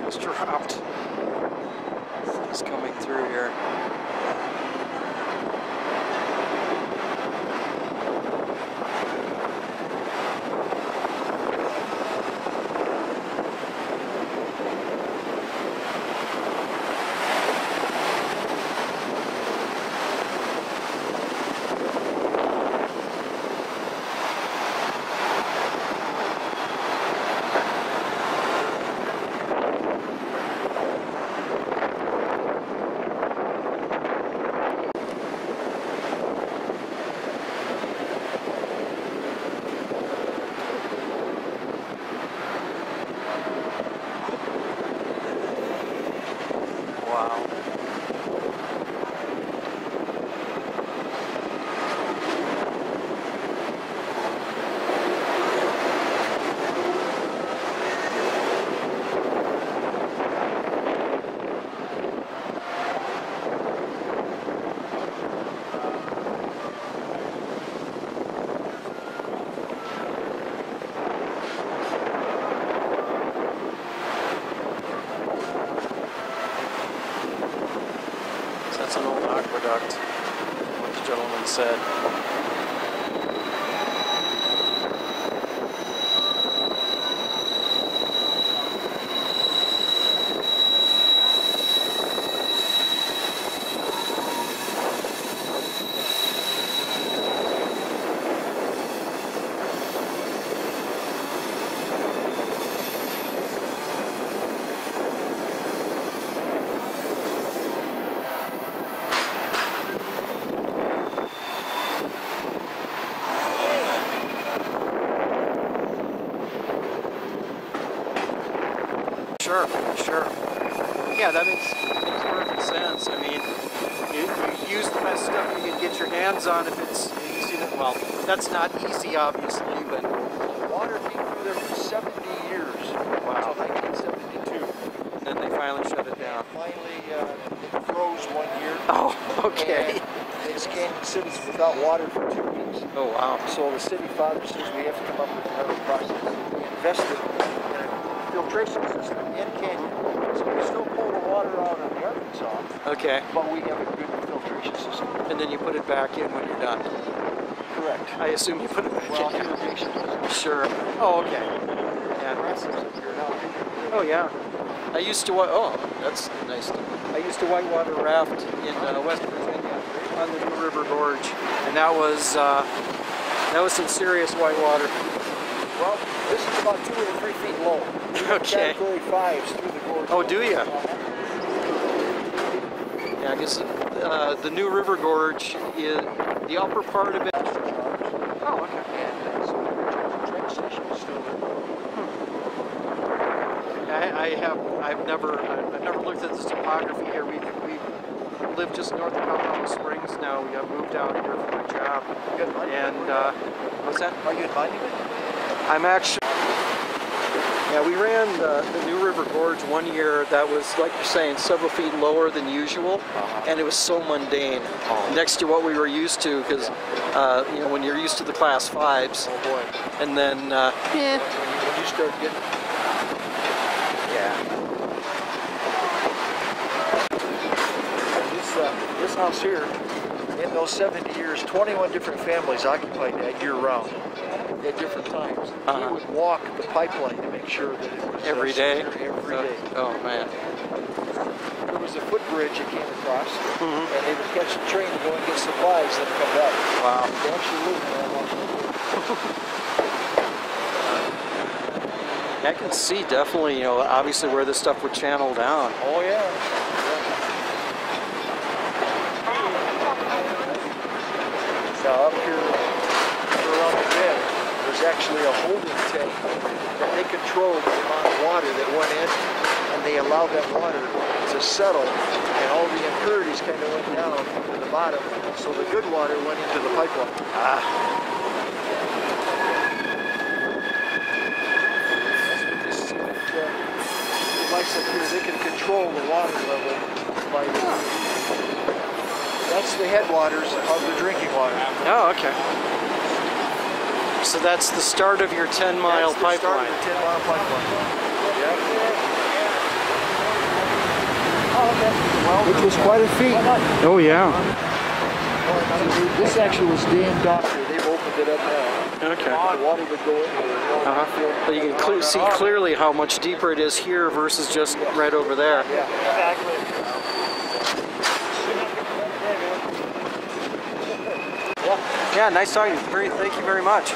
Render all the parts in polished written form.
was dropped. It's coming through here. Wow. That's an old aqueduct, what the gentleman said. Sure, sure. Yeah, that makes perfect sense. I mean, you use the best stuff you can get your hands on if it's easy to, well, that's not easy, obviously, but... Water came through there for 70 years. Wow. Until 1972. And then they finally shut it down. Finally, it froze one year. Oh, okay. And this Canon City's without water for 2 weeks. Oh, wow. So the city father says we have to come up with another process. We invested in a filtration system in Canyon. So we still pull the water out of the Arkansas. Okay. But we have a good filtration system. And then you put it back in when you're done. Correct. I assume you put it back Well, in. irrigation system. Sure. Oh, okay. Yeah. Grass is up here now. Oh, yeah. I used to, oh, that's nice. I used to whitewater raft in West Virginia on the New River Gorge, and that was some serious whitewater. Well, this is about 2 or 3 feet low. Okay. Category 5s through the gorge. Oh, do you? Yeah, I guess the New River Gorge is the upper part of it. Oh, okay. And so the train station is still there. I've never looked at the topography here. We live just north of Colorado Springs now. We got moved out here for my job. And what's that? Are you in Monument? I'm actually. Yeah, we ran the New River Gorge one year that was, like you're saying, several feet lower than usual, and it was so mundane next to what we were used to, because you know, when you're used to the class 5s. Oh boy. And then When you start getting... Yeah. This house here, in those 70 years, 21 different families occupied that year-round at different times. He would walk the pipeline to make sure that it was every day. Every day. Oh man. There was a footbridge that came across, and they would catch the train to go and get supplies, then come back. Wow. They actually lived there along I can see definitely, you know, obviously where this stuff would channel down. Oh yeah. Now up here around the bed, there's actually a holding tank that they controlled the amount of water that went in, and they allowed that water to settle, and all the impurities kind of went down to the bottom, so the good water went into the pipeline. Lights up here, they can control the water level by that's the headwaters of the drinking water. Oh, okay. So that's the start of your 10-mile pipeline. That's the start of the 10-mile pipeline. Yeah. which was quite a feat. Oh yeah. This actually was dammed off here. They've opened it up now. Okay. The water would go in there. But you can see clearly how much deeper it is here versus just right over there. Yeah. Yeah, nice talking to you. Thank you very much.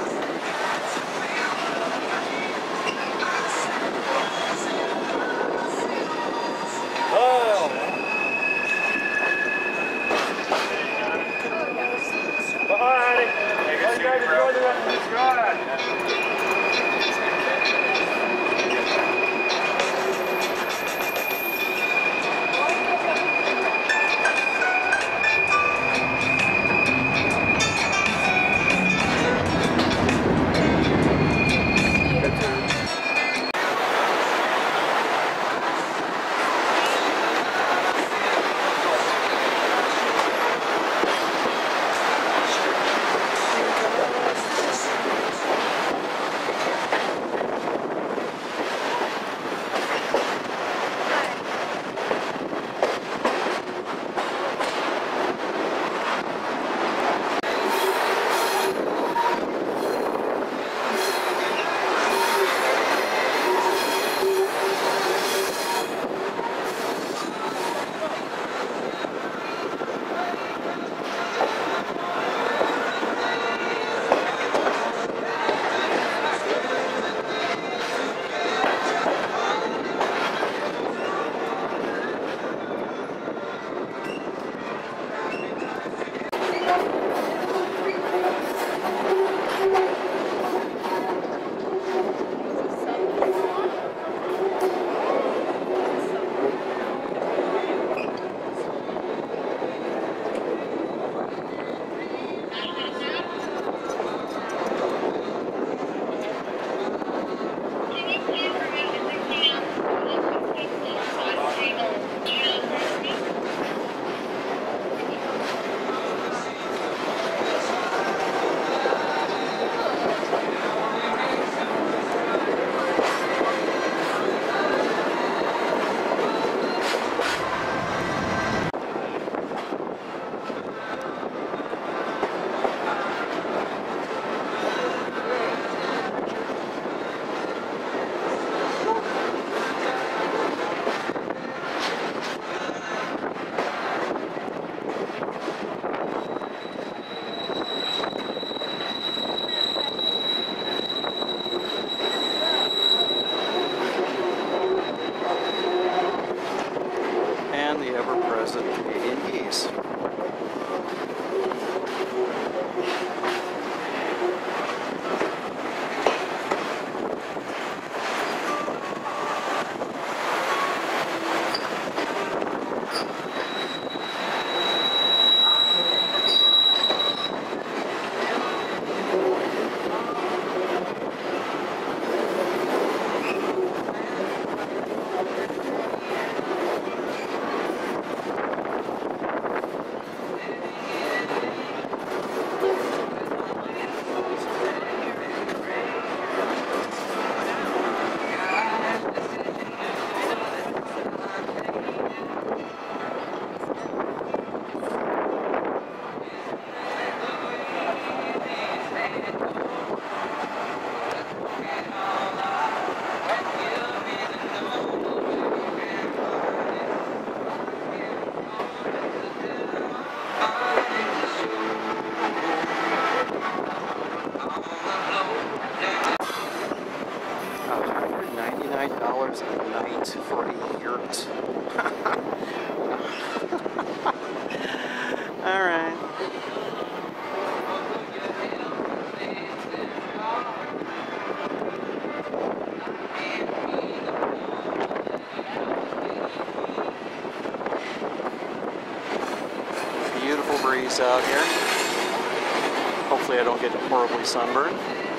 $199 a night for a yurt. All right. Beautiful breeze out here. Hopefully I don't get horribly sunburned.